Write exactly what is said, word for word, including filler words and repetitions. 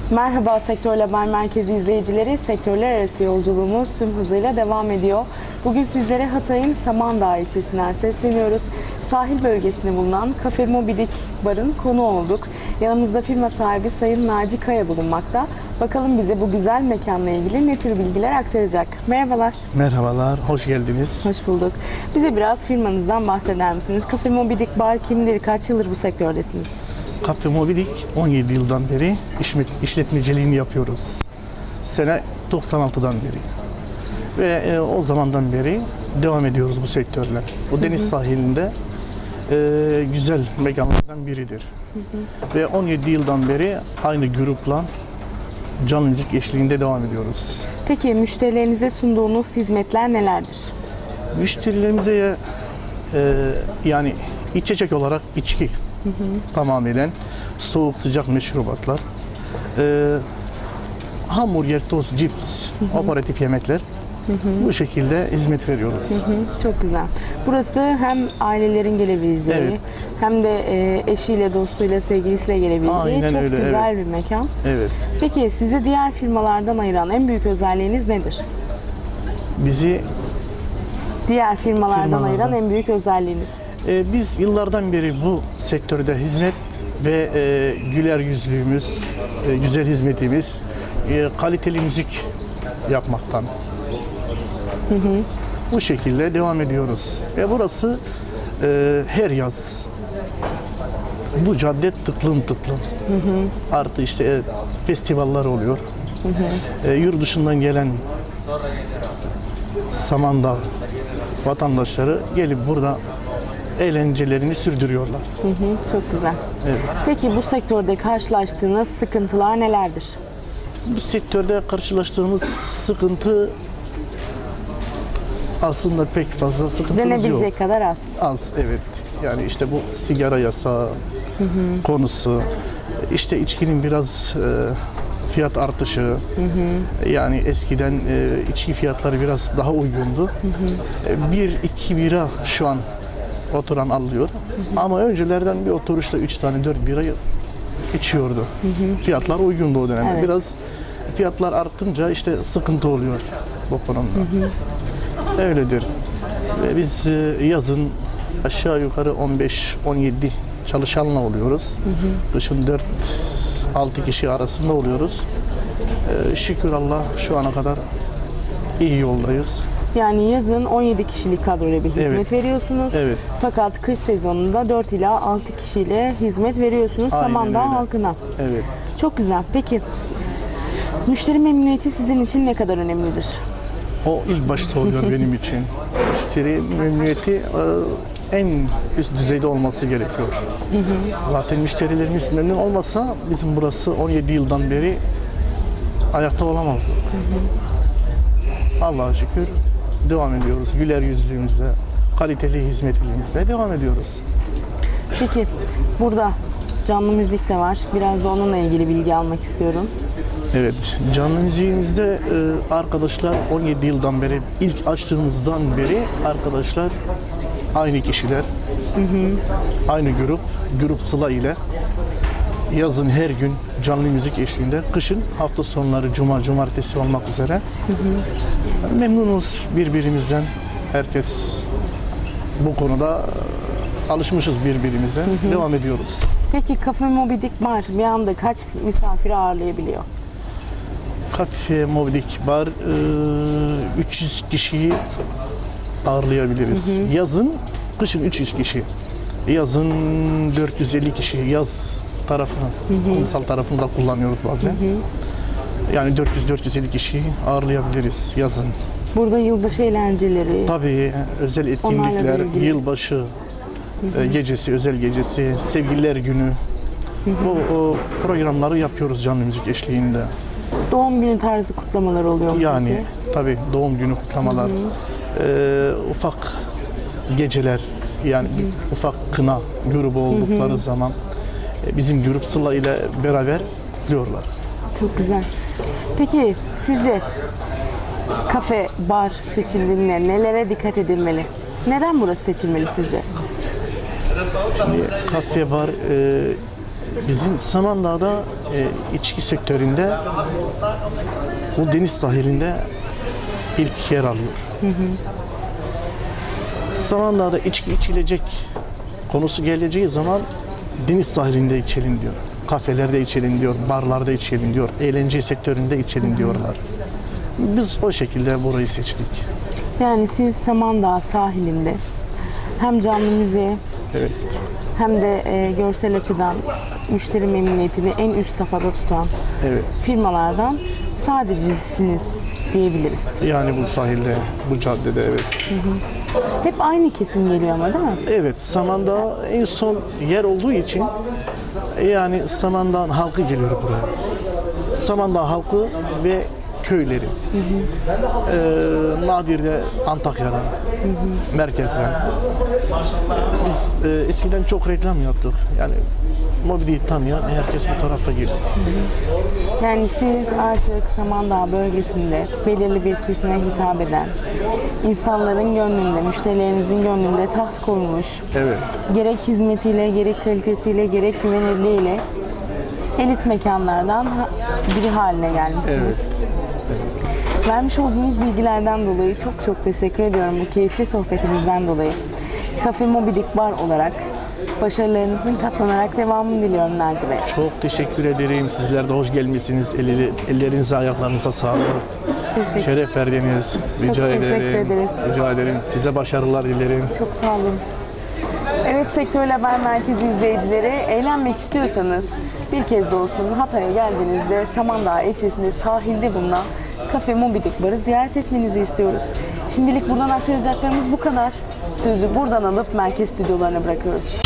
Merhaba Sektör Haber Merkezi izleyicileri, sektörler arası yolculuğumuz tüm hızıyla devam ediyor. Bugün sizlere Hatay'ın Samandağ ilçesinden sesleniyoruz. Sahil bölgesinde bulunan Kafe Mobidik Bar'ın konuğu olduk. Yanımızda firma sahibi Sayın Naci Kaya bulunmakta. Bakalım bize bu güzel mekanla ilgili ne tür bilgiler aktaracak. Merhabalar. Merhabalar, hoş geldiniz. Hoş bulduk. Bize biraz firmanızdan bahseder misiniz? Kafe Mobidik Bar kimdir? Kaç yıldır bu sektördesiniz? Kafe Mobidik on yedi yıldan beri işletmeciliğini yapıyoruz. Sene doksan altıdan beri. Ve e, o zamandan beri devam ediyoruz bu sektörle. Bu deniz hı hı. sahilinde e, güzel mekanlardan biridir. Hı hı. Ve on yedi yıldan beri aynı grupla canlı müzik eşliğinde devam ediyoruz. Peki müşterilerinize sunduğunuz hizmetler nelerdir? Müşterilerimize e, yani içecek olarak içki, hı hı. tamamen soğuk sıcak meşrubatlar, e, hamburger, tost, cips, hı hı. operatif yemekler, hı hı. bu şekilde hizmet veriyoruz. Hı hı. Çok güzel. Burası hem ailelerin gelebileceği, evet. hem de e, eşiyle, dostuyla, sevgilisiyle gelebileceği Aynen çok öyle, güzel evet. bir mekan. Evet. Peki sizi diğer firmalardan ayıran en büyük özelliğiniz nedir? Bizi diğer firmalardan, firmalardan ayıran en büyük özelliğiniz? E, biz yıllardan beri bu sektörde hizmet ve e, güler yüzlüğümüz, e, güzel hizmetimiz, e, kaliteli müzik yapmaktan. Hı hı. Bu şekilde devam ediyoruz. Ve burası e, her yaz bu cadde tıklım tıklım. Hı hı. Artı işte e, festivaller oluyor. Hı hı. E, yurt dışından gelen Samandağ vatandaşları gelip burada eğlencelerini sürdürüyorlar. Hı hı, çok güzel. Evet. Peki bu sektörde karşılaştığınız sıkıntılar nelerdir? Bu sektörde karşılaştığımız sıkıntı aslında pek fazla sıkıntımız yok. Denebilecek kadar az. Az, evet. Yani işte bu sigara yasağı hı hı. konusu, işte içkinin biraz e, fiyat artışı, hı hı. yani eskiden e, içki fiyatları biraz daha uygundu. Hı hı. E, bir, iki bira şu an oturan alıyor. Hı hı. Ama öncelerden bir oturuşta üç tane, dört bira içiyordu. Hı hı. Fiyatlar uygundu o dönemde. Evet. Biraz fiyatlar artınca işte sıkıntı oluyor bu konuda. Hı hı. Öyledir. Ve biz yazın aşağı yukarı on beş on yedi çalışanla oluyoruz. Hı hı. Kışın dört altı kişi arasında oluyoruz. Ee, şükür Allah şu ana kadar iyi yoldayız. Yani yazın on yedi kişilik kadroyla bir hizmet evet. veriyorsunuz. Evet. Fakat kış sezonunda dört ila altı kişiyle hizmet veriyorsunuz Samandağ halkına. Evet. Çok güzel. Peki müşteri memnuniyeti sizin için ne kadar önemlidir? O ilk başta oluyor benim için. Müşteri memnuniyeti en üst düzeyde olması gerekiyor. Hı hı. Zaten müşterilerimiz memnun olmasa bizim burası on yedi yıldan beri ayakta olamazdı. Hı hı. Allah'a şükür devam ediyoruz. Güler yüzlüğümüzle, kaliteli hizmetlerimizle devam ediyoruz. Peki burada canlı müzik de var. Biraz da onunla ilgili bilgi almak istiyorum. Evet, canlı müziğimizde e, arkadaşlar on yedi yıldan beri, ilk açtığımızdan beri arkadaşlar aynı kişiler, hı hı. aynı grup, grup Sıla ile yazın her gün canlı müzik eşliğinde, kışın hafta sonları cuma, cumartesi olmak üzere hı hı. memnunuz birbirimizden. Herkes bu konuda alışmışız birbirimize, hı hı. devam ediyoruz. Peki Kafe Mobidik Bar bir anda kaç misafiri ağırlayabiliyor? Kafe Mobidik Bar üç yüz kişiyi ağırlayabiliriz. Hı hı. Yazın, kışın üç yüz kişi. Yazın dört yüz elli kişi. Yaz tarafını, hı hı. kumsal tarafını da kullanıyoruz bazen. Hı hı. Yani dört yüz dört yüz elli kişiyi ağırlayabiliriz yazın. Burada yılbaşı eğlenceleri. Tabii özel etkinlikler, yılbaşı hı hı. gecesi, özel gecesi, sevgililer günü. Hı hı. O, o programları yapıyoruz canlı müzik eşliğinde. Doğum günü tarzı kutlamalar oluyor mu? Yani peki? Tabii doğum günü kutlamalar, hı hı. E, ufak geceler, yani bir ufak kına grubu oldukları hı hı. zaman e, bizim grup Sıla ile beraber kutluyorlar. Çok güzel. Peki sizce kafe, bar seçildiğinde nelere dikkat edilmeli? Neden burası seçilmeli sizce? Şimdi kafe, bar e, bizim Samandağ'da e, içki sektöründe bu deniz sahilinde ilk yer alıyor. Hı hı. Samandağ'da içki içilecek konusu geleceği zaman deniz sahilinde içelim diyor. Kafelerde içelim diyor, barlarda içelim diyor, eğlence sektöründe içelim hı hı. diyorlar. Biz o şekilde burayı seçtik. Yani siz Samandağ sahilinde hem canlı müziği evet. hem de e, görsel açıdan müşteri memnuniyetini en üst safhada tutan evet. firmalardan sadecisiniz diyebiliriz. Yani bu sahilde, bu caddede evet. Hı hı. Hep aynı kesim geliyor ama değil mi? Evet, Samandağ en son yer olduğu için yani Samandağ'ın halkı geliyor buraya. Samandağ halkı ve köyleri. Hı hı. Ee, Nadir'de Antakya'dan, hı hı. merkezden. Biz e, eskiden çok reklam yaptık. Yani Moby Dick'i tanıyan herkes bu tarafa geliyor. Yani siz artık Samandağ bölgesinde belirli bir kesime hitap eden, insanların gönlünde, müşterilerinizin gönlünde taht kurmuş, evet. gerek hizmetiyle, gerek kalitesiyle, gerek güvenirliğiyle elit mekanlardan biri haline gelmişsiniz. Evet. Evet. Vermiş olduğunuz bilgilerden dolayı çok çok teşekkür ediyorum, bu keyifli sohbetinizden dolayı. Cafe Moby Dick Bar olarak başarılarınızın katlanarak devamını diliyorum Naci Bey. Çok teşekkür ederim. Sizler de hoş gelmişsiniz. Elleri, ellerinize, ayaklarınıza sağlık. Şeref verdiniz. Rica Çok ederim. teşekkür ederiz. Rica ederim. Size başarılar dilerim. Çok sağ olun. Evet, Sektör Haber Merkezi izleyicileri, eğlenmek istiyorsanız bir kez de olsun Hatay'a geldiğinizde Samandağ ilçesinde sahilde bulunan Cafe Moby Dick Bar'ı ziyaret etmenizi istiyoruz. Şimdilik buradan aktaracaklarımız bu kadar. Sözü buradan alıp merkez stüdyolarına bırakıyoruz.